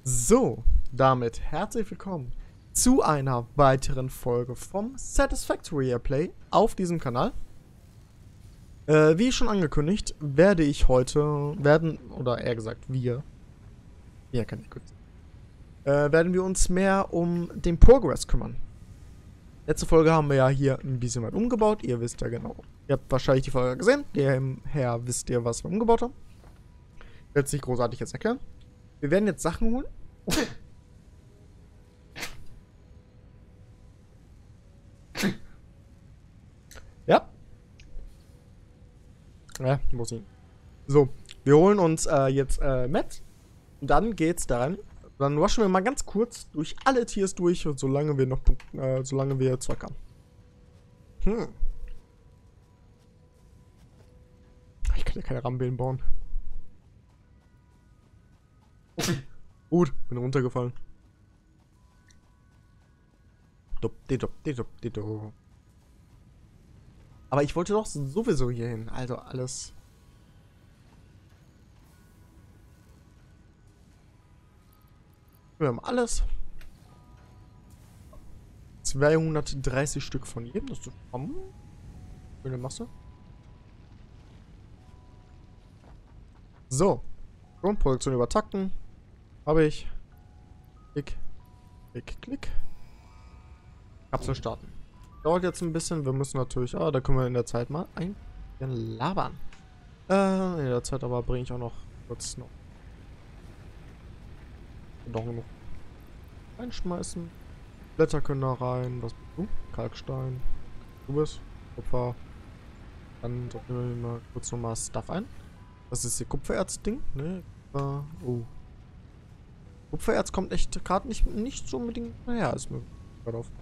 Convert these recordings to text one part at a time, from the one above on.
So, damit herzlich willkommen zu einer weiteren Folge vom Satisfactory Airplay auf diesem Kanal. Wie schon angekündigt, werde ich heute, oder eher gesagt kann ich kurz, werden wir uns mehr um den Progress kümmern. Letzte Folge haben wir ja hier ein bisschen was umgebaut, ihr wisst ja genau. Ihr habt wahrscheinlich die Folge gesehen, daher wisst ihr, was wir umgebaut haben. Ich werde es nicht großartig jetzt erklären. Wir werden jetzt Sachen holen. Ja. Ja, muss ich. So, wir holen uns jetzt Matt. Und dann geht's daran. Dann waschen wir mal ganz kurz durch alle Tiers durch, solange wir noch solange wir Zeug haben. Ich kann ja keine Rambillen bauen. Gut, bin runtergefallen. Aber ich wollte doch sowieso hier hin. Also alles. Wir haben alles. 230 Stück von jedem. Das ist schöne Masse. So. Grundproduktion übertakten. Habe ich. Klick. Klick, klick. Kapsel starten. Dauert jetzt ein bisschen. Wir müssen natürlich. Da können wir in der Zeit mal ein bisschen labern. In der Zeit aber bringe ich auch noch kurz noch genug einschmeißen. Blätter können da rein. Was bist du? Kalkstein. Du bist. Kupfer. Dann setzen wir mal kurz nochmal Stuff ein. Das ist hier Kupfererz-Ding. Ne? Kupfererz kommt echt gerade nicht so unbedingt naja, ist mir gerade auf.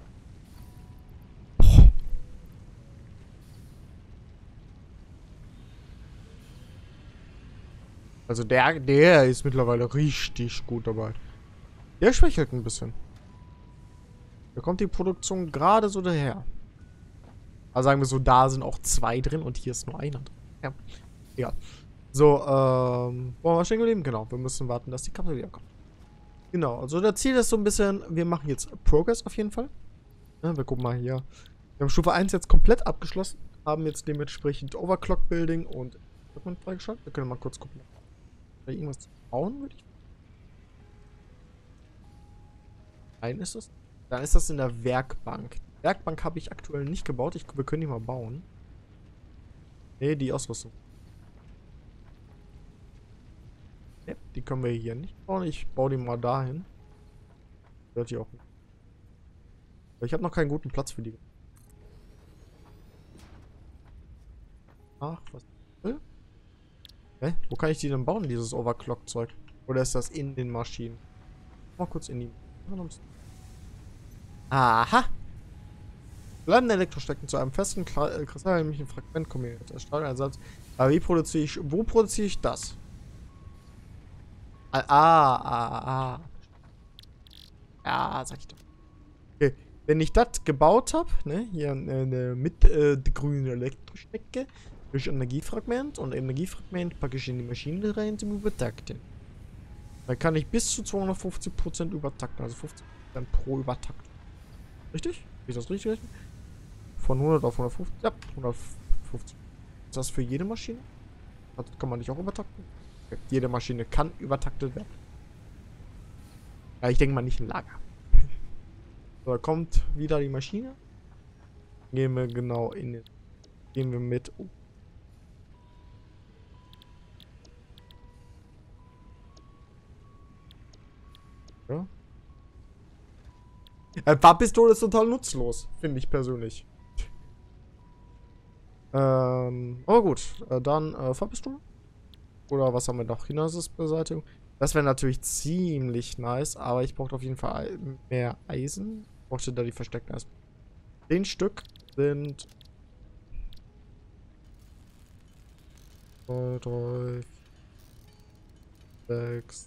Also der ist mittlerweile richtig gut dabei. Der schwächelt ein bisschen. Da kommt die Produktion gerade so daher. Also sagen wir so, da sind auch 2 drin und hier ist nur einer drin. Ja. Egal. So, wo wir stehen geblieben? Genau, wir müssen warten, dass die Kapsel wiederkommt. Genau, also das Ziel ist so ein bisschen, wir machen jetzt Progress auf jeden Fall. Ja, wir gucken mal hier. Wir haben Stufe 1 jetzt komplett abgeschlossen. Haben jetzt dementsprechend Overclock Building und Equipment freigeschaltet. Wir können mal kurz gucken. Irgendwas bauen, würde ich. Nein, ist das? Dann ist das in der Werkbank. Die Werkbank habe ich aktuell nicht gebaut. Wir können die mal bauen. Ne, die Ausrüstung. Ne, die können wir hier nicht bauen. Ich baue die mal dahin. Hört die auch nicht. Aber ich habe noch keinen guten Platz für die. Ach, was? Hä? Wo kann ich die denn bauen, dieses Overclock-Zeug? Oder ist das in den Maschinen? Mal kurz in die. Aha! Bleibende Elektrostecken zu einem festen kristallischen Fragment kombiniert. Strahleinsatz. Aber wo produziere ich das? Ja, sag ich doch. Okay. Wenn ich das gebaut habe, ne, hier mit der grünen Elektrostecke, durch Energiefragment und Energiefragment packe ich in die Maschine rein zum Übertakten. Dann kann ich bis zu 250% übertakten, also 50% pro Übertaktung. Richtig? Ist das richtig? Von 100 auf 150? Ja, 150. Ist das für jede Maschine? Das kann man nicht auch übertakten? Okay. Jede Maschine kann übertaktet werden. Ja, ich denke mal nicht ein Lager. So, da kommt wieder die Maschine. Gehen wir genau in den. Gehen wir mit. Oh. Ja. Farbpistole ist total nutzlos, finde ich persönlich. Aber gut, dann Farbpistole. Oder was haben wir noch? Hindernisbeseitigung. Das wäre natürlich ziemlich nice, aber ich brauche auf jeden Fall mehr Eisen. Ich brauchte da die versteckten Eisen. 10 Stück sind 2, 3, 6.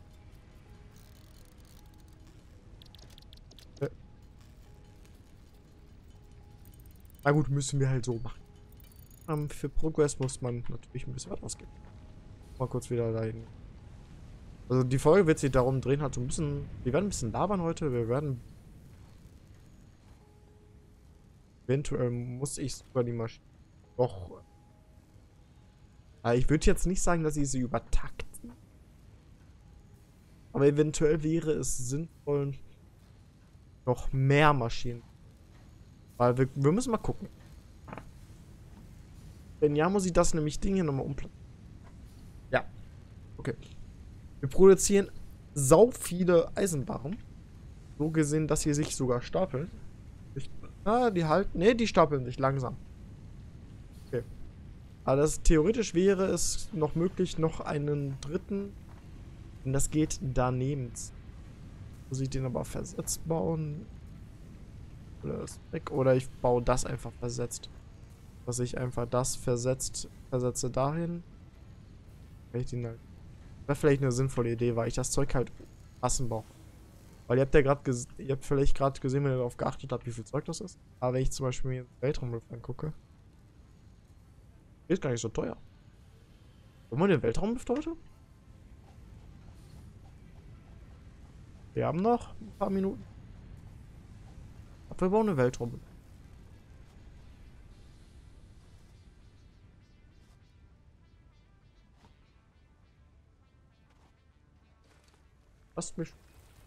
Na gut, müssen wir halt so machen. Für Progress muss man natürlich ein bisschen was ausgeben. Mal kurz wieder dahin. Also die Folge wird sich darum drehen, halt so ein bisschen. Wir werden ein bisschen labern heute. Wir werden. Eventuell muss ich sogar die Maschine. Doch. Ich würde jetzt nicht sagen, dass ich sie übertakten. Aber eventuell wäre es sinnvoll, noch mehr Maschinen. Weil wir müssen mal gucken. Wenn ja, muss ich das nämlich Ding hier nochmal umplanen. Ja. Okay. Wir produzieren sau viele Eisenbarren. So gesehen, dass sie sich sogar stapeln. Die halten. Ne, die stapeln sich langsam. Okay. Aber das theoretisch wäre es noch möglich, noch einen dritten. Und das geht daneben. Muss ich den aber versetzt bauen? Oder ist weg? Oder ich baue das einfach versetzt. Dass ich einfach das versetze dahin. Vielleicht wäre vielleicht eine sinnvolle Idee, weil ich das Zeug halt passen brauche. Weil ihr habt ja gerade ihr habt vielleicht gerade gesehen, wenn ihr darauf geachtet habt, wie viel Zeug das ist. Aber wenn ich zum Beispiel mir den Weltraumschiff angucke, ist gar nicht so teuer. Wollen wir den Weltraumschiff heute? Wir haben noch ein paar Minuten. Aber wir bauen eine Weltraum. Lasst mich.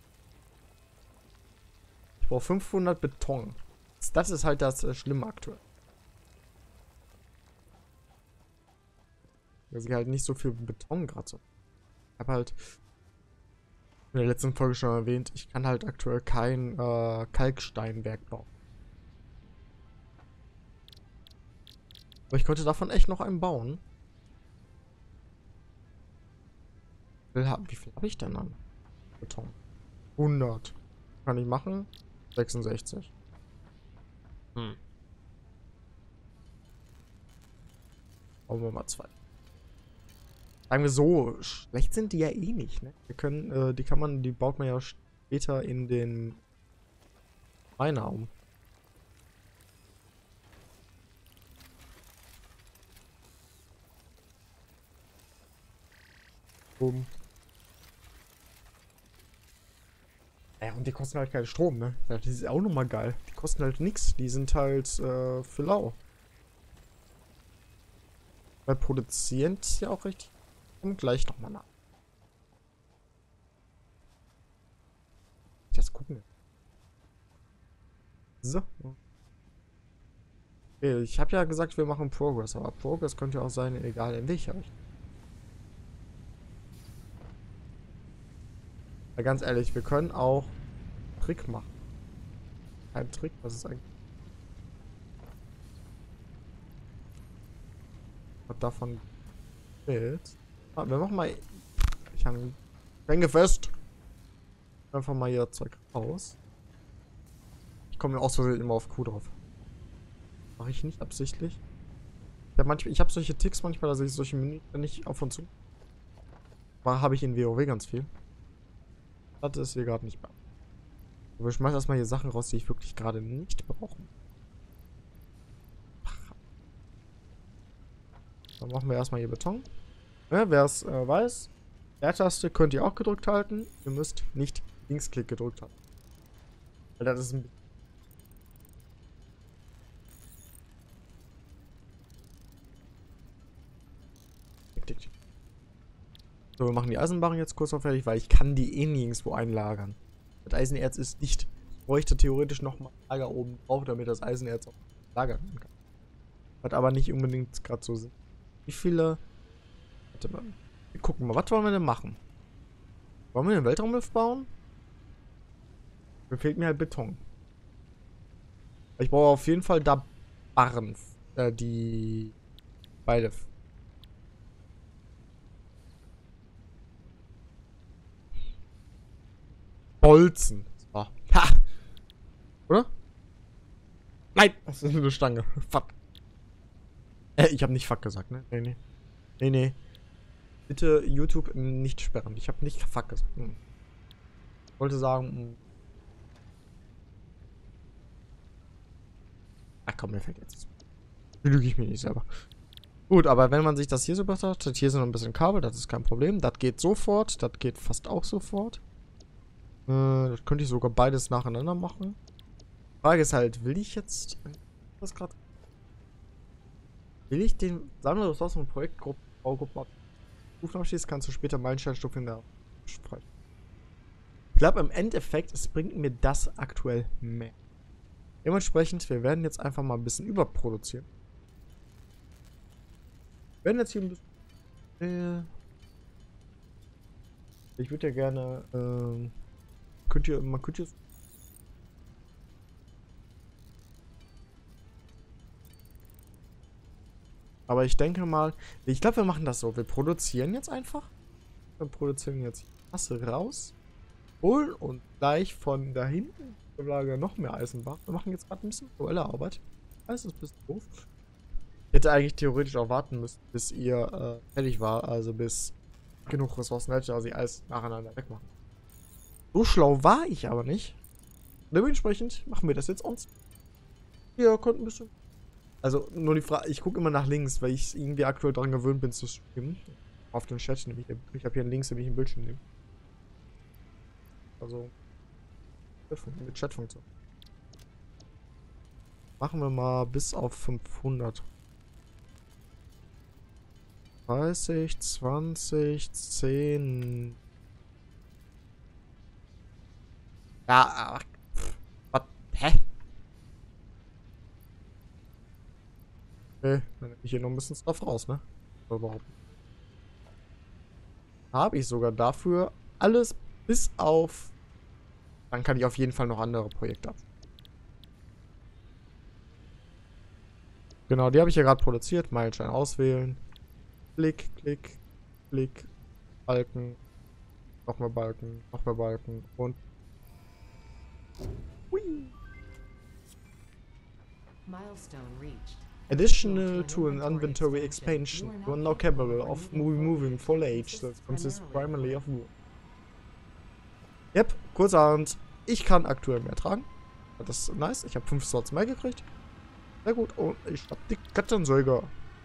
Ich brauche 500 Beton. Das ist halt das Schlimme aktuell. Dass ich halt nicht so viel Beton gerade so. Ich habe halt in der letzten Folge schon erwähnt, ich kann halt aktuell kein Kalksteinwerk bauen. Aber ich könnte davon echt noch einen bauen. Wie viel habe ich denn an Beton? 100. Kann ich machen? 66. Bauen wir mal 2. Sagen wir so, schlecht sind die ja eh nicht, ne? Wir können, die baut man ja später in den Miner um. Boom. Ja, und die kosten halt keinen Strom, ne? Das ist auch nochmal geil. Die kosten halt nichts. Die sind halt für lau. Weil produzieren ist ja auch richtig. Und gleich nochmal nach. Jetzt gucken. So. Okay, ich habe ja gesagt, wir machen Progress, aber Progress könnte auch sein, egal in welcher Richtung. Ja, ganz ehrlich, wir können auch Trick machen. Kein Trick, was ist eigentlich? Was davon fehlt? Wir machen mal. Ich hänge fest. Einfach mal hier Zeug raus. Ich komme mir aus Versehen immer auf Q drauf. Mache ich nicht absichtlich. Ich habe solche Ticks manchmal, dass ich solche Menü nicht auf und zu. Aber habe ich in WoW ganz viel. Das ist hier gerade nicht mehr. Aber ich schmeiß erstmal hier Sachen raus, die ich wirklich gerade nicht brauche. Dann machen wir erstmal hier Beton. Ja, wer es weiß, R-Taste könnt ihr auch gedrückt halten. Ihr müsst nicht Linksklick gedrückt halten. Weil das ist ein. So, wir machen die Eisenbarren jetzt kurz noch fertig, weil ich kann die eh nirgendwo einlagern. Das Eisenerz ist nicht. Ich bräuchte theoretisch nochmal ein Lager oben drauf, damit das Eisenerz auch lagern kann. Hat aber nicht unbedingt gerade so Sinn. Wie viele. Warte mal. Wir gucken mal, was wollen wir denn machen? Wollen wir einen Weltraumschiff bauen? Mir fehlt mir halt Beton. Ich brauche auf jeden Fall da Barren. Die beide. Bolzen. So. Ha! Oder? Nein! Das ist eine Stange. Fuck. Ich habe nicht Fuck gesagt, ne? Nee, nee. Nee, nee. Bitte YouTube nicht sperren. Ich habe nicht Fuck gesagt. Ich wollte sagen. Ach komm, mir fällt jetzt. Lüge ich mir nicht selber. Gut, aber wenn man sich das hier so betrachtet, hier sind noch ein bisschen Kabel, das ist kein Problem. Das geht sofort, das geht fast auch sofort. Das könnte ich sogar beides nacheinander machen. Frage ist halt, will ich jetzt... Was gerade? Will ich den Sammler Ressourcen und Projektgruppen Baugruppen abschließen, kannst du später Meilensteinstufe in der sprechen. Ich glaube im Endeffekt, es bringt mir das aktuell mehr. Dementsprechend, wir werden jetzt einfach mal ein bisschen überproduzieren. Wir werden jetzt hier ein bisschen... ich würde ja gerne... man könnte jetzt... Aber ich denke mal... Ich glaube, wir machen das so. Wir produzieren jetzt einfach. Wir produzieren jetzt Masse raus. Holen und gleich von da hinten im Lager noch mehr Eisenbach. Wir machen jetzt gerade ein bisschen aktuelle Arbeit. Das ist ein bisschen doof. Ich hätte eigentlich theoretisch auch warten müssen, bis ihr fertig war. Also bis genug Ressourcen hätte, also ich alles nacheinander wegmachen. So schlau war ich aber nicht. Dementsprechend machen wir das jetzt uns. Ihr könnt ein bisschen. Also nur die Frage, ich gucke immer nach links, weil ich irgendwie aktuell daran gewöhnt bin zu streamen. Auf den Chat nämlich. Ich habe hier einen Links, nämlich einen Bildschirm nehmen. Also mit Chatfunktion. Machen wir mal bis auf 500. 30, 20, 10. Ja, was? Hä? Okay, dann nehme ich hier noch ein bisschen Stuff raus, ne? Überhaupt. Habe ich sogar dafür alles bis auf. Dann kann ich auf jeden Fall noch andere Projekte ab. Genau, die habe ich ja gerade produziert. Meilenstein auswählen. Klick, klick, klick. Balken. Noch mehr Balken. Noch mehr Balken. Und. Hui. Milestone reached. Additional to an inventory expansion, you are now capable of removing foliage that consists primarily of wood. Yep, kurzerhand, ich kann aktuell mehr tragen. Das ist nice. Ich habe 5 Slots mehr gekriegt. Sehr gut. Und ich habe die Kartonsäger.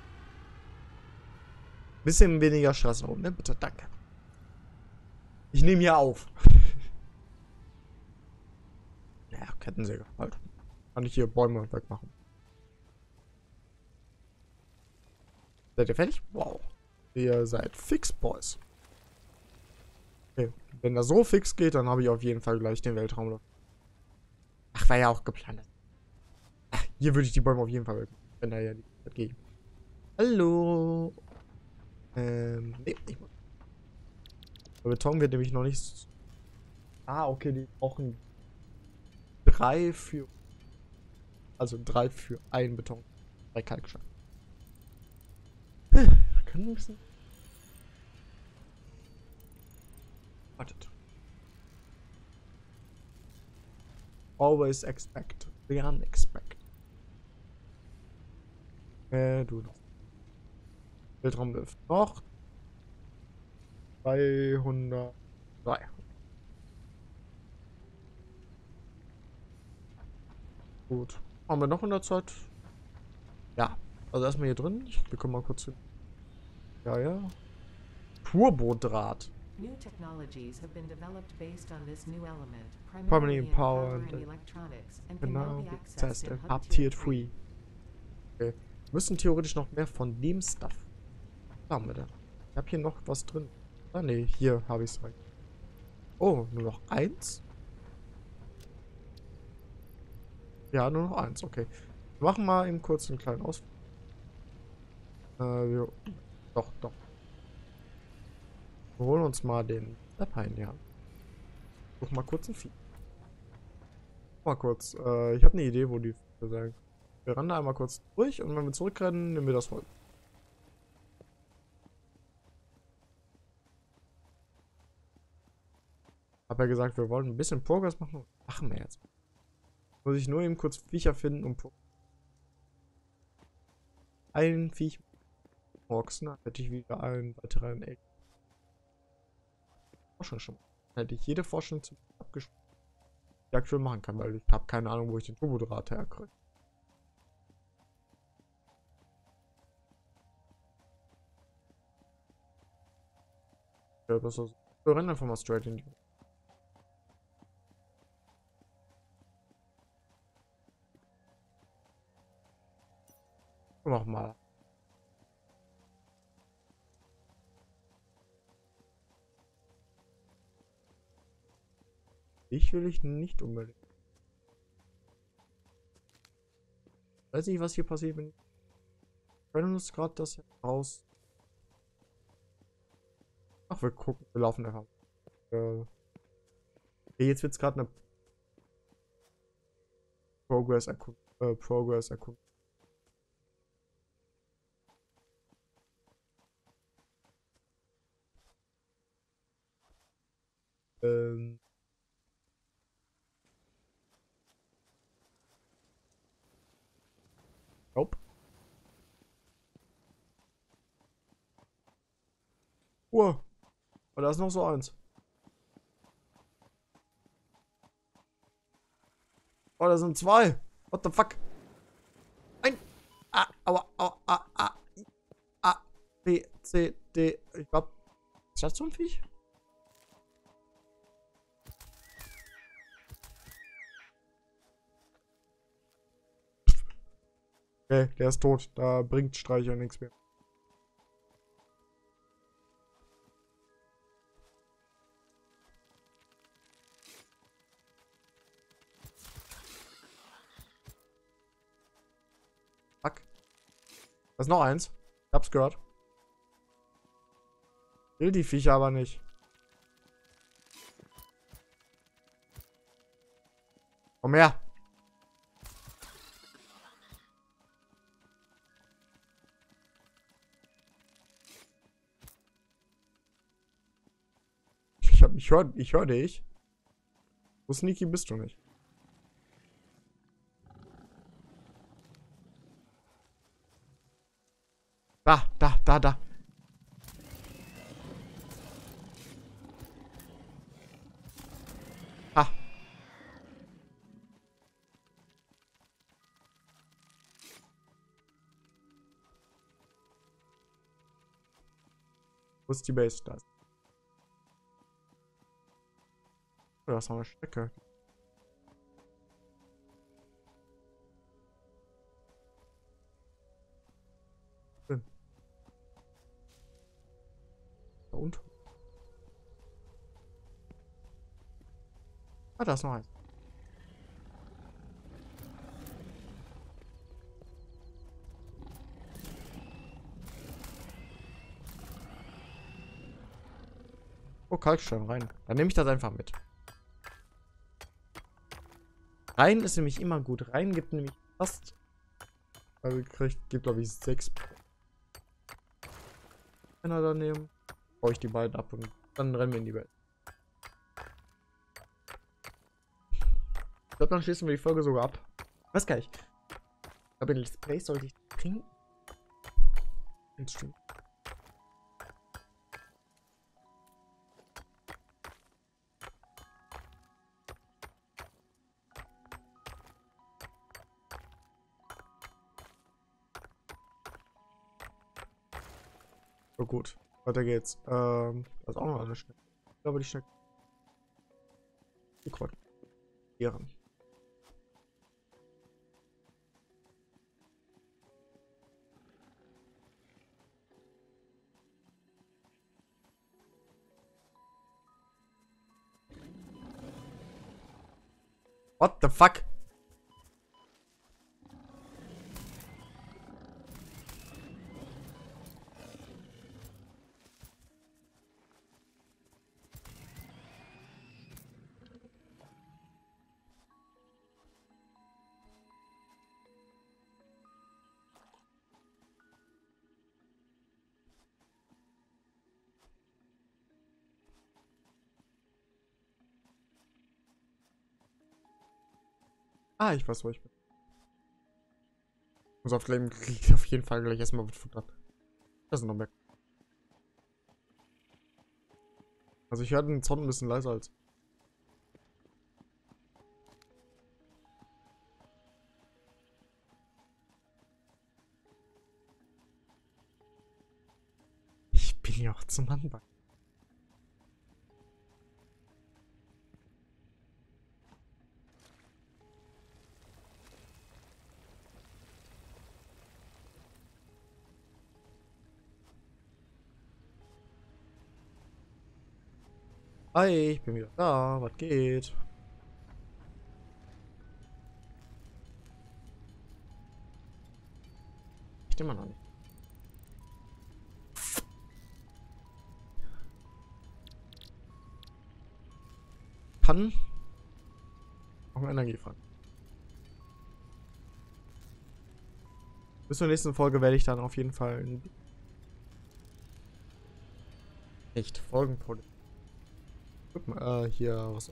Bisschen weniger Stress oben, ne? Bitte, danke. Ich nehme hier auf. Ja, Kettensäge, halt. Kann ich hier Bäume wegmachen. Seid ihr fertig? Wow. Ihr seid fix, Boys. Okay. Wenn das so fix geht, dann habe ich auf jeden Fall gleich den Weltraum. Ach, war ja auch geplant. Ach, hier würde ich die Bäume auf jeden Fall weg. Wenn da ja die Zeit geht. Hallo. Nee, ich muss. Der Beton wird nämlich noch nicht. Ah, okay, die brauchen 3 für. Also 3 für einen Beton. 3 Kalkstein. Wir können ein bisschen. Wartet. Always expect. The unexpected. Du noch. Weltraum läuft noch. 303. Gut. Haben wir noch in der Zeit? Ja. Also erstmal hier drin. Wir kommen mal kurz hin. Ja, ja. Turbodraht. New technologies have been developed based on this new element, Primarily primarily in in power power and and electronics, and can can now now be be accessed accessed in in Hub Hub Tier Tier 3. 3. Okay. Müssen theoretisch noch mehr von dem Stuff. Was haben wir denn? Ich habe hier noch was drin. Ah, ne, hier habe ich es. Oh, nur noch 1? Ja, nur noch 1, okay. Wir machen mal eben kurz einen kleinen Ausflug. Doch, doch. Wir holen uns mal den Lapine, ja. Such mal kurz ein Vieh. Mal kurz. Ich habe eine Idee, wo die Viecher sein. Wir rennen da einmal kurz durch und wenn wir zurückrennen, nehmen wir das Holz. Hab ja gesagt, wir wollen ein bisschen Progress machen. Machen wir jetzt. Muss ich nur eben kurz Viecher finden und ein Viech boxen, dann hätte ich wieder einen weiteren Egg. Forschung schon. Dann hätte ich jede Forschung zum abgeschlossen, die ich aktuell machen kann, weil ich habe keine Ahnung, wo ich den Turbodraht herkriege. Ja, besser so. Wir rennen einfach mal straight in die. Mach mal. Ich will ich nicht unbedingt. Weiß nicht, was hier passiert, wenn ich können uns gerade das raus. Ach, wir gucken, wir laufen einfach. Okay, jetzt wird's gerade eine Progress erkunden. Ähm. Nope. Oh, da ist noch so eins. Oh, da sind zwei. What the fuck? Ein. A, aua, aua, A, A, I, A, B, C, D. Ich glaube, ist das so ein Viech? Okay, der ist tot. Da bringt Streicher nichts mehr. Fuck. Da ist noch eins. Ich hab's gehört. Will die Viecher aber nicht. Komm her. Ich hör dich. So sneaky bist du nicht. Da. Ha. Wo ist die Base? Da ist. Oh, da ist noch eine Strecke. Da unten. Ah, da ist noch eins. Oh, Kalkstein rein. Dann nehme ich das einfach mit. Rein ist nämlich immer gut. Rein gibt nämlich fast. Also gibt glaube ich 6. Einer daneben. Baue ich die beiden ab und dann rennen wir in die Welt. Ich glaube, dann schließen wir die Folge sogar ab. Weiß gar nicht. Aber in Let's Play sollte ich trinken. Stimmt. So gut. Weiter geht's. Da ist auch noch eine Schnecke. Ich glaube, die Schnecke. Die Quartieren. What the fuck? Ah, ich weiß, wo ich bin. Muss auf Leben kriege auf jeden Fall gleich erstmal was Futter. Das sind noch mehr. Also ich höre den Sound ein bisschen leiser als. Ich bin ja auch zum Anfang. Hi, ich bin wieder da. Was geht? Ich nehme noch nicht. Kann auch eine Energie fragen. Bis zur nächsten Folge werde ich dann auf jeden Fall nicht Folgen produzieren. Guck mal, hier was.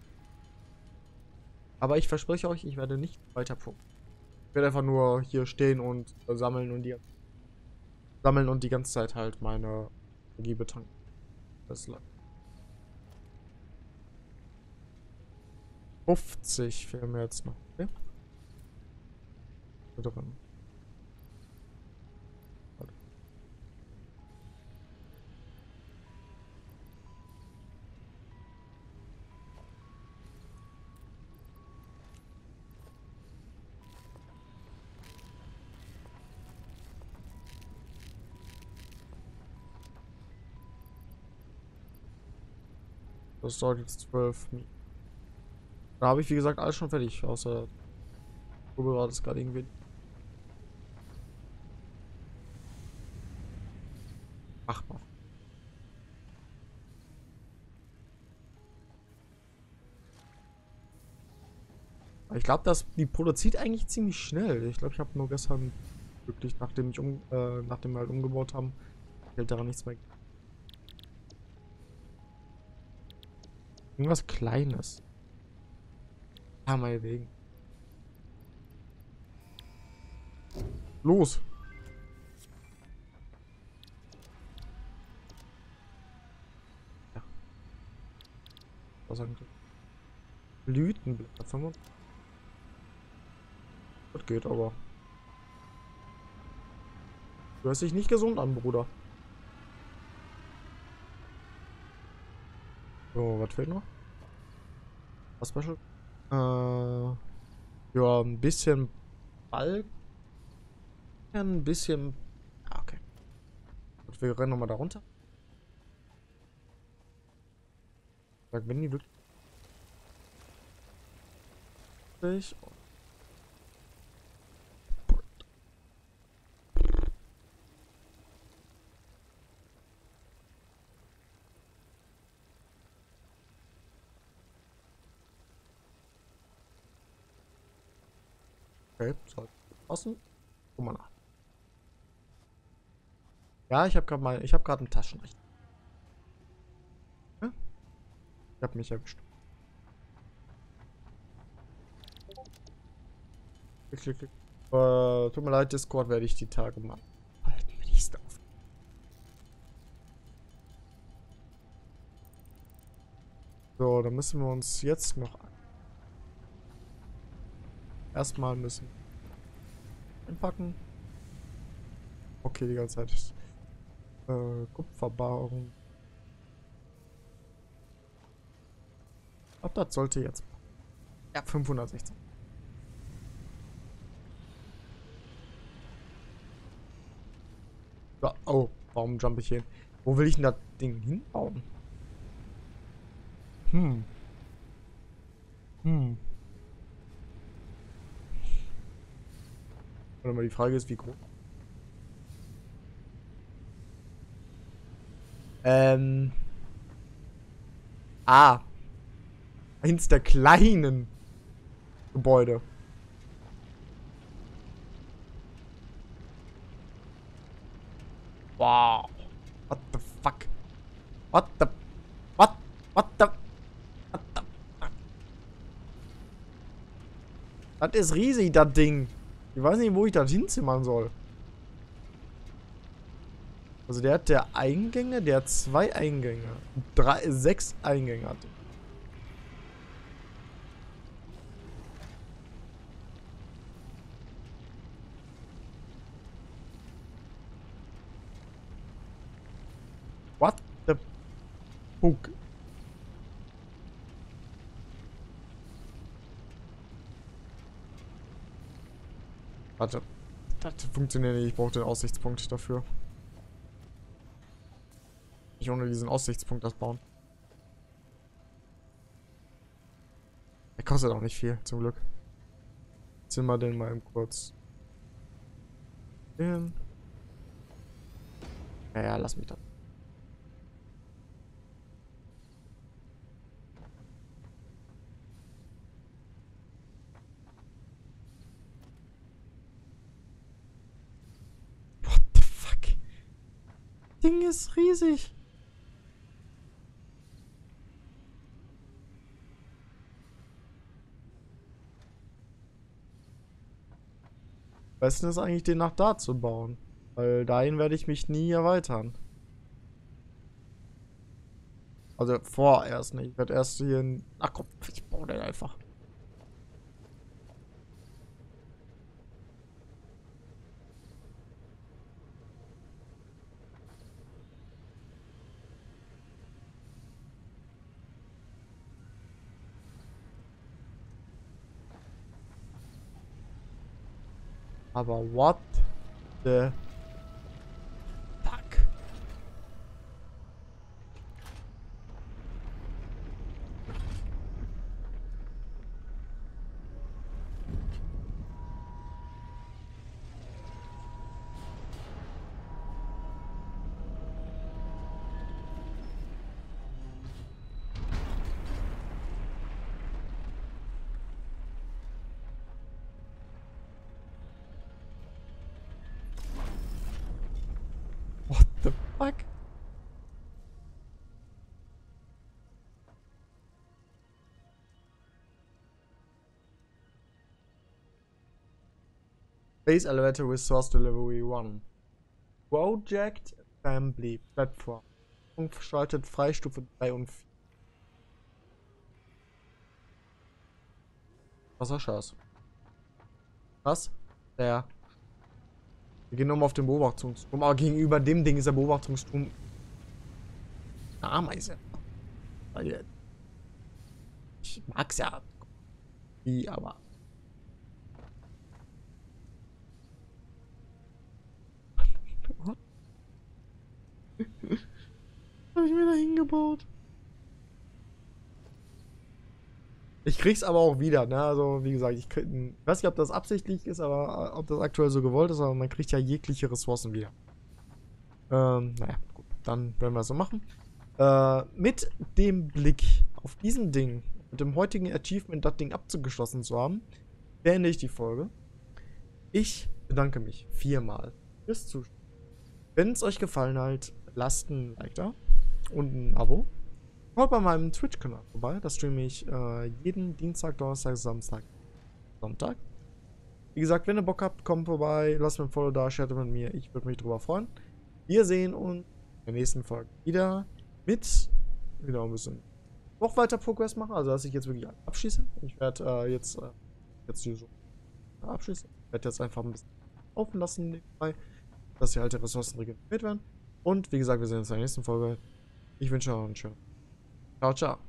Aber ich verspreche euch, ich werde nicht weiter pumpen. Ich werde einfach nur hier stehen und sammeln und die ganze Zeit halt meine Energie betanken. Das ist lang. 50 fehlen mir jetzt noch. Okay. Drin. Das dauert jetzt 12 Minuten. Da habe ich, wie gesagt, alles schon fertig. Außer Google war das gerade irgendwie. Machbar. Ich glaube, die produziert eigentlich ziemlich schnell. Ich glaube, ich habe nur gestern wirklich, nachdem wir halt umgebaut haben, hält daran nichts mehr. Irgendwas Kleines. Ja, meinetwegen. Los! Ja. Was sagen wir? Blütenblätter. Das geht aber. Du hörst dich nicht gesund an, Bruder. So, was fehlt noch? Was Special? Ja, ein bisschen Balken, ein bisschen. Ah, okay. Und wir rennen nochmal da runter. Wenn die wirklich. Okay, soll passen. Guck mal nach. Ja, ich habe gerade einen Taschenrechner. Ja? Ich habe mich erwischt. Klick, klick, klick. Tut mir leid, Discord werde ich die Tage mal halten, wenn ich es darf. So, dann müssen wir uns jetzt noch erstmal müssen einpacken. Okay, die ganze Zeit ist Kupferbarung. Ab das sollte jetzt. Ja, 516. Ja, oh, warum jump ich hin? Wo will ich denn das Ding hinbauen? Warte mal, die Frage ist, wie groß. Ah. Eins der kleinen Gebäude. Wow. What the fuck? What the... What the... Das ist riesig, das Ding. Ich weiß nicht, wo ich das hinzimmern soll. Also der hat Eingänge, der hat 2 Eingänge. 6 Eingänge hat er. What the fuck? Warte. Das funktioniert nicht. Ich brauche den Aussichtspunkt dafür. Nicht ohne diesen Aussichtspunkt das bauen. kostet auch nicht viel, zum Glück. Ziehen wir den mal eben kurz hin. Ja, lass mich da. What the fuck? Ding ist riesig. Am besten ist eigentlich, den nach da zu bauen. Weil dahin werde ich mich nie erweitern. Also vorerst nicht. Ich werde erst hier in... Ach komm, ich baue den einfach. Aber what the fuck? What the fuck? Base Elevator Resource Delivery 1. Project Assembly Platform. Schaltet Freistufe 3 und 4. Krasser Scheiß. Was? Der. Wir gehen nochmal auf den Beobachtungsturm. Aber gegenüber dem Ding ist der Beobachtungsturm eine Ameise. Weil ich mag's ja. Wie, aber. What? Was hab ich mir da hingebaut? Ich krieg's aber auch wieder, ne? Also, wie gesagt, ich weiß nicht, ob das absichtlich ist, aber ob das aktuell so gewollt ist, aber man kriegt ja jegliche Ressourcen wieder. Naja, gut. Dann werden wir es so machen. Mit dem Blick auf diesen Ding, mit dem heutigen Achievement, das Ding abgeschlossen zu haben, beende ich die Folge. Ich bedanke mich viermal fürs Zuschauen. Wenn es euch gefallen hat, lasst ein Like da und ein Abo. Schaut bei meinem Twitch-Kanal vorbei. Da streame ich jeden Dienstag, Donnerstag, Samstag, Sonntag. Wie gesagt, wenn ihr Bock habt, kommt vorbei, lasst mir ein Follow da, chattet mit mir. Ich würde mich drüber freuen. Wir sehen uns in der nächsten Folge wieder mit wieder ein bisschen noch weiter Progress machen. Also, dass ich jetzt wirklich abschließe. Ich werde jetzt hier so abschließen. Ich werde jetzt einfach ein bisschen laufen lassen nebenbei, dass die alte Ressourcen regeneriert werden. Und wie gesagt, wir sehen uns in der nächsten Folge. Ich wünsche euch einen schönen. Ciao, ciao.